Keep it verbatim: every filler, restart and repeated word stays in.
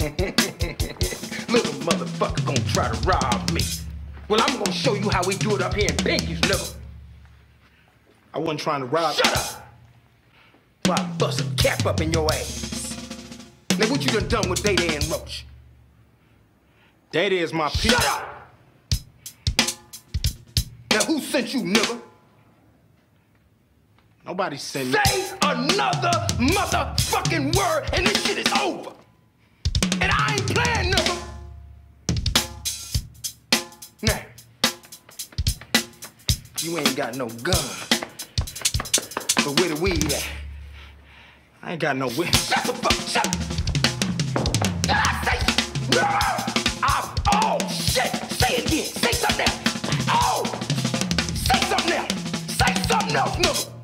Little motherfucker gonna try to rob me. Well, I'm gonna show you how we do it up here in Pinky's, nigga. I wasn't trying to rob. Shut up! Why I bust a cap up in your ass. Now what you done done with Day Day and Roach? Day Day is my people. Shut up! Now who sent you, nigga? Nobody sent me. Say another motherfucking word and this shit is over. And I ain't playing, nigga. Now, you ain't got no gun. But where the weed at? I ain't got no weed. Shut the fuck, shut. Did I say? No! I, oh, shit. Say it again. Say something else. Oh! Say something else. Say something else, nigga.